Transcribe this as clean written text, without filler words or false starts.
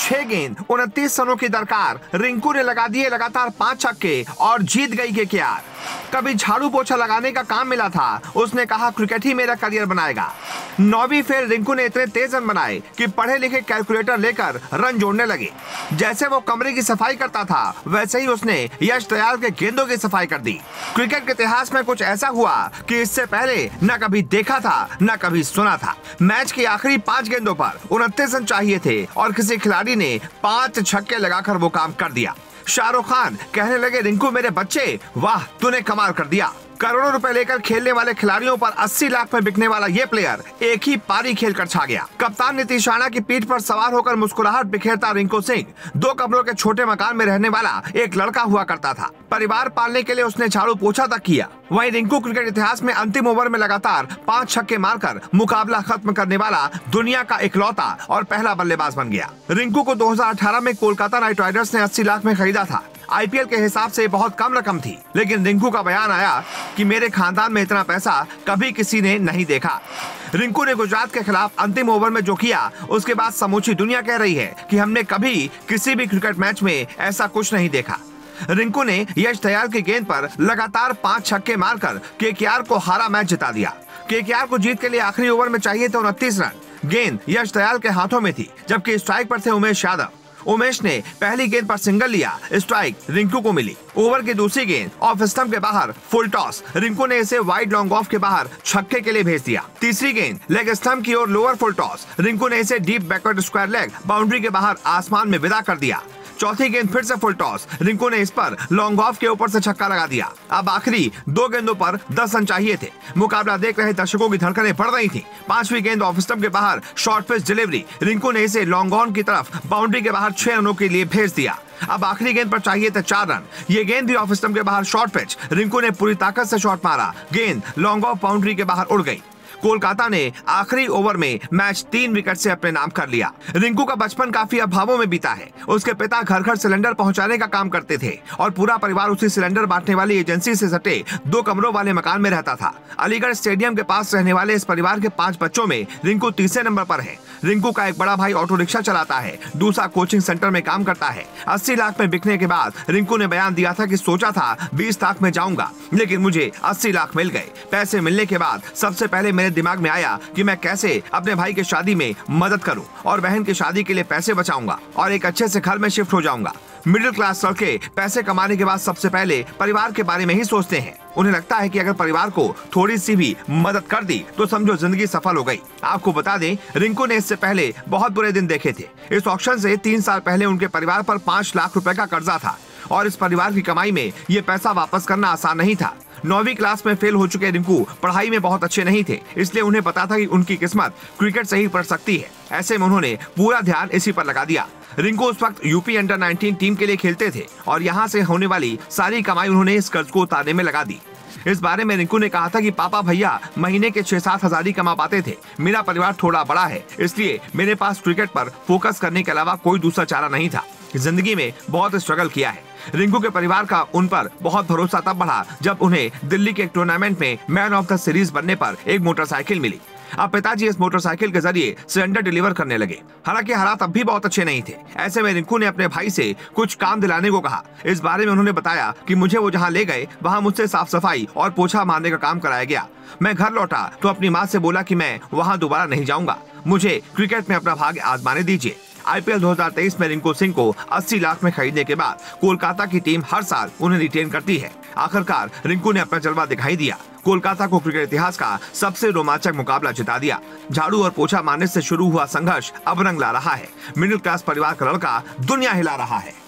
6 गेंद 29 रनों की दरकार, रिंकू ने लगा दिए लगातार 5 छक्के और जीत गई केकेआर। कभी झाड़ू पोछा लगाने का काम मिला था, उसने कहा क्रिकेट ही मेरा करियर बनाएगा। 9वीं फेल रिंकू ने इतने तेज रन बनाए कि पढ़े लिखे कैलकुलेटर लेकर रन जोड़ने लगे। जैसे वो कमरे की सफाई करता था, वैसे ही उसने यश दयाल के गेंदों की सफाई कर दी। क्रिकेट के इतिहास में कुछ ऐसा हुआ कि इससे पहले न कभी देखा था न कभी सुना था। मैच की आखिरी 5 गेंदों पर 29 रन चाहिए थे और किसी खिलाड़ी ने 5 छक्के लगाकर वो काम कर दिया। शाहरुख खान कहने लगे, रिंकू मेरे बच्चे, वाह तूने कमाल कर दिया। करोड़ों रुपए लेकर खेलने वाले खिलाड़ियों पर 80 लाख में बिकने वाला ये प्लेयर एक ही पारी खेलकर छा गया। कप्तान नीतीश राणा की पीठ पर सवार होकर मुस्कुराहट बिखेरता रिंकू सिंह 2 कमरों के छोटे मकान में रहने वाला एक लड़का हुआ करता था। परिवार पालने के लिए उसने झाड़ू पोछा तक किया। वहीं रिंकू क्रिकेट इतिहास में अंतिम ओवर में लगातार 5 छक्के मारकर मुकाबला खत्म करने वाला दुनिया का इकलौता और पहला बल्लेबाज बन गया। रिंकू को 2018 में कोलकाता नाइट राइडर्स ने 80 लाख में खरीदा था। आईपीएल के हिसाब से बहुत कम रकम थी, लेकिन रिंकू का बयान आया कि मेरे खानदान में इतना पैसा कभी किसी ने नहीं देखा। रिंकू ने गुजरात के खिलाफ अंतिम ओवर में जो किया, उसके बाद समूची दुनिया कह रही है कि हमने कभी किसी भी क्रिकेट मैच में ऐसा कुछ नहीं देखा। रिंकू ने यश दयाल की गेंद पर लगातार 5 छक्के मारकर केकेआर को हारा मैच जिता दिया। केकेआर को जीत के लिए आखिरी ओवर में चाहिए थे 29 रन। गेंद यश दयाल के हाथों में थी, जबकि स्ट्राइक पर थे उमेश यादव। उमेश ने पहली गेंद पर सिंगल लिया, स्ट्राइक रिंकू को मिली। ओवर की दूसरी गेंद ऑफ स्टंप के बाहर फुल टॉस, रिंकू ने इसे वाइड लॉन्ग ऑफ के बाहर छक्के के लिए भेज दिया। तीसरी गेंद लेग स्टंप की ओर लोअर फुल टॉस, रिंकू ने इसे deep backward square leg boundary के बाहर आसमान में विदा कर दिया। चौथी गेंद फिर से फुल टॉस, रिंकू ने इस पर लॉन्ग ऑफ के ऊपर से छक्का लगा दिया। अब आखिरी 2 गेंदों पर 10 रन चाहिए थे। मुकाबला देख रहे दर्शकों की धड़कनें बढ़ रही थीं। 5वीं गेंद ऑफ स्टंप के बाहर शॉर्ट पिच डिलीवरी, रिंकू ने इसे लॉन्ग ऑन की तरफ बाउंड्री के बाहर 6 रनों के लिए भेज दिया। अब आखिरी गेंद पर चाहिए थे 4 रन। ये गेंद भी ऑफ स्टंप के बाहर शॉर्ट पिच, रिंकू ने पूरी ताकत से शॉट मारा, गेंद लॉन्ग ऑफ बाउंड्री के बाहर उड़ गई। कोलकाता ने आखिरी ओवर में मैच 3 विकेट से अपने नाम कर लिया। रिंकू का बचपन काफी अभावों में बीता है। उसके पिता घर घर सिलेंडर पहुंचाने का काम करते थे और पूरा परिवार उसी सिलेंडर बांटने वाली एजेंसी से सटे 2 कमरों वाले मकान में रहता था। अलीगढ़ स्टेडियम के पास रहने वाले इस परिवार के 5 बच्चों में रिंकू तीसरे नंबर पर है। रिंकू का एक बड़ा भाई ऑटो रिक्शा चलाता है, दूसरा कोचिंग सेंटर में काम करता है। 80 लाख में बिकने के बाद रिंकू ने बयान दिया था कि सोचा था 20 लाख में जाऊंगा, लेकिन मुझे 80 लाख मिल गए। पैसे मिलने के बाद सबसे पहले मेरे दिमाग में आया कि मैं कैसे अपने भाई की शादी में मदद करूं और बहन की शादी के लिए पैसे बचाऊंगा और एक अच्छे से घर में शिफ्ट हो जाऊंगा। मिडिल क्लास लड़के पैसे कमाने के बाद सबसे पहले परिवार के बारे में ही सोचते हैं। उन्हें लगता है कि अगर परिवार को थोड़ी सी भी मदद कर दी तो समझो जिंदगी सफल हो गई। आपको बता दें, रिंकू ने इससे पहले बहुत बुरे दिन देखे थे। इस ऑक्शन से 3 साल पहले उनके परिवार पर 5 लाख रुपए का कर्जा था और इस परिवार की कमाई में ये पैसा वापस करना आसान नहीं था। 9वीं क्लास में फेल हो चुके रिंकू पढ़ाई में बहुत अच्छे नहीं थे, इसलिए उन्हें पता था कि उनकी किस्मत क्रिकेट से ही पड़ सकती है। ऐसे में उन्होंने पूरा ध्यान इसी पर लगा दिया। रिंकू उस वक्त यूपी अंडर 19 टीम के लिए खेलते थे और यहाँ से होने वाली सारी कमाई उन्होंने इस कर्ज को उतारने में लगा दी। इस बारे में रिंकू ने कहा था कि पापा भैया महीने के 6-7 हजार ही कमा पाते थे। मेरा परिवार थोड़ा बड़ा है, इसलिए मेरे पास क्रिकेट पर फोकस करने के अलावा कोई दूसरा चारा नहीं था। जिंदगी में बहुत स्ट्रगल किया है। रिंकू के परिवार का उन पर बहुत भरोसा तब बढ़ा जब उन्हें दिल्ली के एक टूर्नामेंट में मैन ऑफ द सीरीज बनने पर एक मोटरसाइकिल मिली। अब पिताजी इस मोटरसाइकिल के जरिए सिलेंडर डिलीवर करने लगे। हालांकि हालात अब भी बहुत अच्छे नहीं थे। ऐसे में रिंकू ने अपने भाई से कुछ काम दिलाने को कहा। इस बारे में उन्होंने बताया कि मुझे वो जहां ले गए वहां मुझसे साफ सफाई और पोछा मारने का काम कराया गया। मैं घर लौटा तो अपनी माँ से बोला कि मैं वहाँ दोबारा नहीं जाऊंगा, मुझे क्रिकेट में अपना भाग्य आजमाने दीजिए। आईपीएल 2023 में रिंकू सिंह को 80 लाख में खरीदने के बाद कोलकाता की टीम हर साल उन्हें रिटेन करती है। आखिरकार रिंकू ने अपना जलवा दिखाई दिया, कोलकाता को क्रिकेट इतिहास का सबसे रोमांचक मुकाबला जिता दिया। झाड़ू और पोछा मारने से शुरू हुआ संघर्ष अब रंग ला रहा है। मिडिल क्लास परिवार का लड़का दुनिया हिला रहा है।